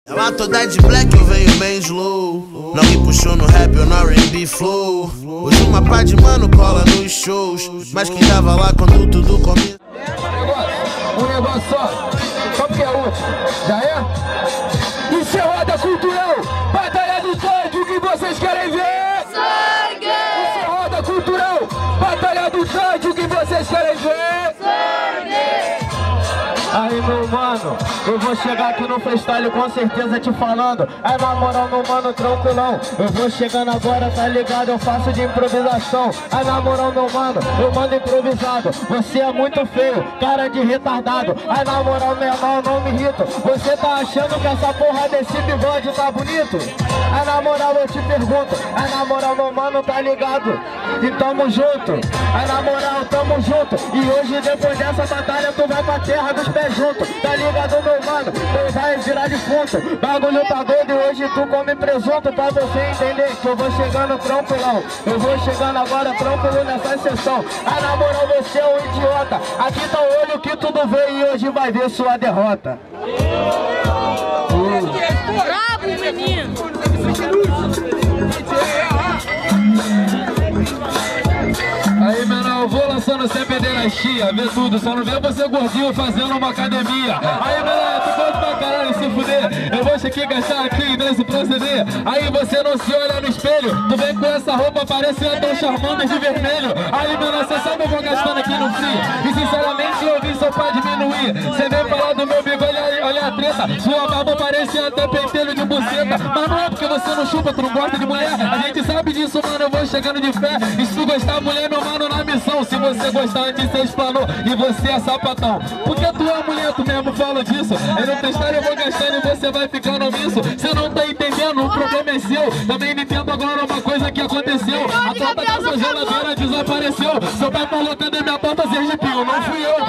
Ela toda de black, eu venho bem slow. Não me puxou no rap ou no R&B flow. Hoje uma pá de mano cola nos shows, mas quem tava lá quando tudo começou. Um negócio só, que é outro, já é? Isso é roda cultural, batalha do sangue, o que vocês querem ver? Sangue! Isso é roda cultural, batalha do sangue, o que vocês querem ver? Sangue! Aí meu mano, eu vou chegar aqui no freestyle com certeza te falando. Aí na moral meu mano, tranquilão. Eu vou chegando agora, tá ligado? Eu faço de improvisação. Aí na moral meu mano, eu mando improvisado. Você é muito feio, cara de retardado. Aí na moral meu irmão, não me irrito. Você tá achando que essa porra desse bigode tá bonito? Aí na moral eu te pergunto. Aí na moral meu mano, tá ligado? E tamo junto. Aí na moral tamo junto. E hoje depois dessa batalha tu vai pra terra dos pés junto. Tá ligado meu mano? Tu vai virar defunto. Bagulho tá doido e hoje tu come presunto. Pra você entender que eu vou chegando tranquilão. Eu vou chegando agora tranquilo nessa sessão. Aí na moral você é um idiota. Aqui tá o olho que tudo vê e hoje vai ver sua derrota. Bravo, menino! Aí, menor, eu vou lançando sem pederastia, vê tudo, só não vê você gordinho fazendo uma academia. Aí, menor, tu pode pra caralho se fuder, eu vou aqui gastar aqui nesse proceder. Aí você não se olha no espelho, tu vem com essa roupa parecendo tão charmando de vermelho. Aí, menor, você sabe eu vou gastando aqui no frio, e sinceramente eu vim só pra diminuir. Você vem falar do meu bigode, olha a treta, sua barba parece até pentelho de buceta. Mas não é porque você não chupa, tu não gosta de mulher, a gente sabe disso, mano, eu vou chegando de fé. E se tu gostar, mulher, meu mano, na missão. Se você gostar antes, você explanou e você é sapatão. Porque tu é mulher, tu mesmo fala disso. Aí no freestyle eu vou gastando e você vai ficando omisso. Você não tá entendendo, o problema é seu. Também me entendo agora uma coisa que aconteceu. A porta da sua geladeira desapareceu. Seu pai falou, cadê minha porta, Sergipinho? Não fui eu.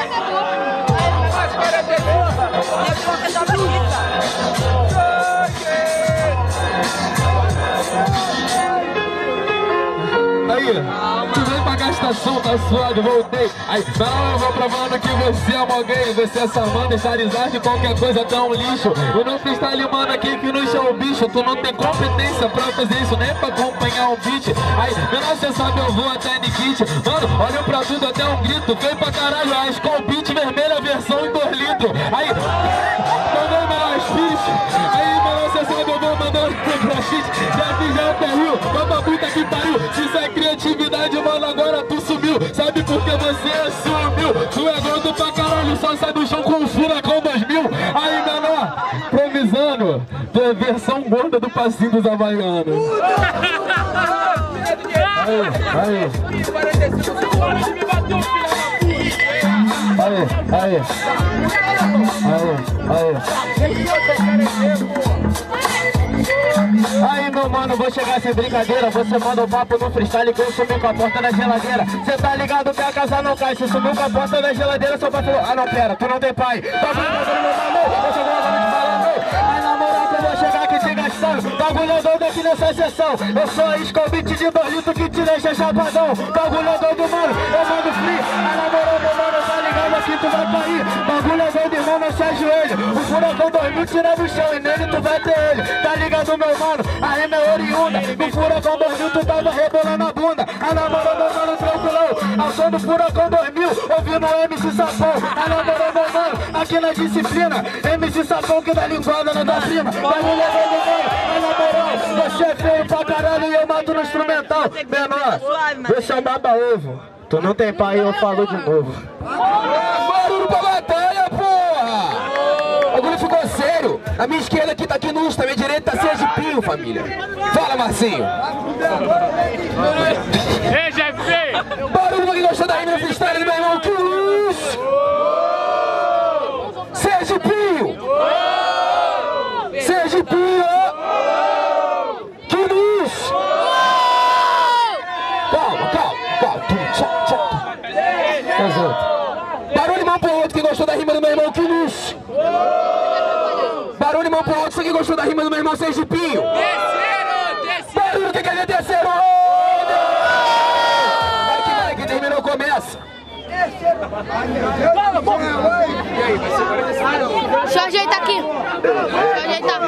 Aí, tu vem pra gastação, tá suado, voltei. Aí, não, eu vou provando que você é alguém. Você é Samanta, Charizard, qualquer coisa tá um lixo. Eu não freestyle, mano, aqui que não é o bicho. Tu não tem competência pra fazer isso, nem pra acompanhar um beat. Aí, menor, cê sabe, eu vou até Nikit. Mano, olha pra tudo, até um grito. Vem pra caralho, a Skol Beat vermelha, versão em 2 litros. Aí, mandou menor as fichas. Aí, menor, cê sabe, eu vou mandando pra shit. Já fiz, já correu, vamos pra puta que pariu. Isso é criatividade, mano, agora tu sumiu. Sabe por que você sumiu? Tu é gordo pra caralho, só sai do chão com um furacão 2000. Aí, menor, improvisando, tua versão gorda do passinho dos havaianos. Aí. Aí, meu mano, vou chegar sem brincadeira. Você manda o papo no freestyle que eu sumi com a porta da geladeira. Cê tá ligado que a casa não cai. Se sumiu com a porta da geladeira, seu pai falou, ah não, pera, tu não tem pai. Tá brincando, meu maluco, vou chegar agora te falando. Aí na moral que eu vou chegar aqui te gastando. Bagulho doido aqui nessa sessão. Eu sou a Skol Beat de 2 litros que te deixa chapadão. Bagulho doido, mano, eu mando free. Aí na moral, meu mano, tá ligado aqui, tu vai cair. Bagulho doido, irmão, não se ajoelha. O furacão 2000 tira do chão e nele tu vai ter ele. Tá ligado, meu mano? A rima é oriunda. No furacão 2000 tu tava rebolando a bunda. A namorada meu mano tranquilão. Ação do furacão 2000, ouvindo o MC Sapão. A namorada meu mano, aqui na disciplina. MC Sapão que dá linguada na da prima. Vai me levar do mano, a namoral. Você é feio pra caralho e eu mato no instrumental. Menor, você é um baba-ovo. Tu não tem pai e eu falo de novo. Barulho pra batalha, porra! O bagulho ficou sério. A minha esquerda aqui tá aqui no Insta, minha direita tá Sergipinho, família. Fala, Marcinho. Ei, Jeff! Barulho pra quem gostou da rima no freestyle do meu irmão, que luxo! Sergipinho! Sergipinho! Que luxo! Calma. Barulho mão pro outro, quem gostou da rima do meu irmão, que luxo! Barulho mão pro outro, quem gostou da rima do meu irmão, Sergipinho! Desceram! Barulho, quem quer ver terceiro? Vai que terminou, começa! Deixa eu ajeitar aqui. Deixa eu ajeitar.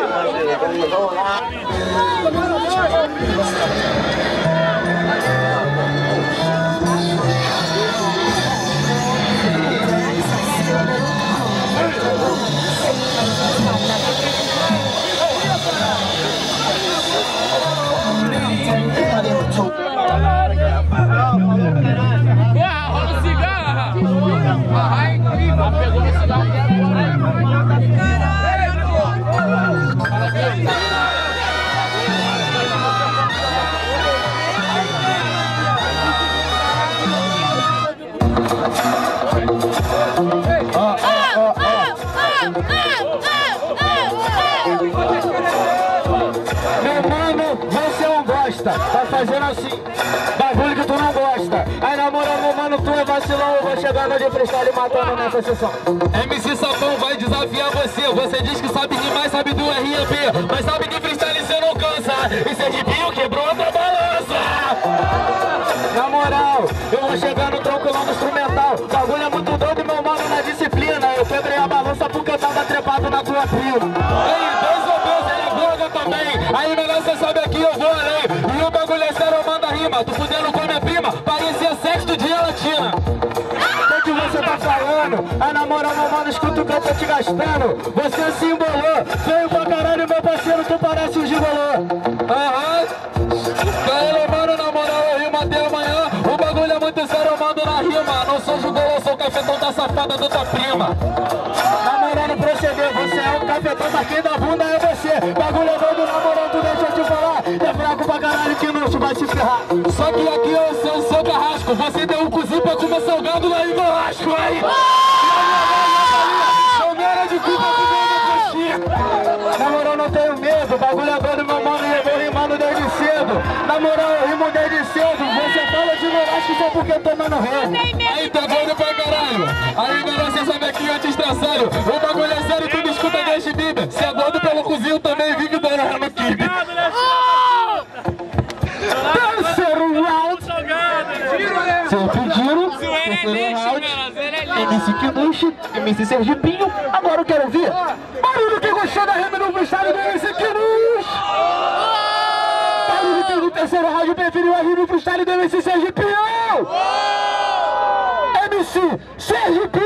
Tá fazendo assim, bagulho que tu não gosta. Aí na moral, meu mano, tu é vacilão. Eu vou chegando de freestyle e matando nessa sessão. MC Sapão vai desafiar você. Você diz que sabe demais, sabe do R&B, mas sabe de freestyle você não cansa. E Sergipinho quebrou a tua balança. Na moral, eu vou chegando tranquilão no instrumental. Bagulho é muito doido, meu mano, na disciplina. Eu quebrei a balança porque eu tava trepado na tua prima. Ei, Deus ou Deus, ele é droga também. Aí melhor você sabe aqui, eu vou além. E o bagulho é sério, manda rima. Tu fudendo com minha prima, parecia sexto de gelatina. O que você tá falando? Ah, na moral, meu mano, escuta o que eu tô te gastando. Você se embolou, veio pra caralho, meu parceiro, tu parece um gigolô. Galera, mano, na moral, eu rimo até amanhã. O bagulho é muito sério, eu mando na rima. Não sou gigolô, sou o cafetão da safada da tua prima. Na moral, no proceder, você é um cafetão, mas quem dá bunda é você. Bagulho é doido, na moral, tu deixa eu te falar. É fraco pra caralho que não vai se ferrar. Só que aqui eu sou o seu carrasco. Você deu um cozinho pra comer salgado lá em Velasco, aí. Não era de culpa que veio no coxinha. Na moral, não tenho medo, bagulho é doido, meu mano, e eu vou rimando desde cedo. Na moral, eu rimo desde cedo. Você fala de Velasco só porque tomando ré. Aí tá doido pra caralho. Aí melhor você sabe aqui antes tá sério. O bagulho é sério, tudo escuta desde Bíblia. Se é doido pelo cozinho também vive dando ré no kibe. Terceiro round. Seu pedido. Terceiro round. MC Kinush, MC Sergipinho. Agora eu quero ouvir barulho que gostou da rima no freestyle do MC Kinush. Barulho que no terceiro round preferiu a rima no freestyle do MC Sergipinho. MC Sergipinho.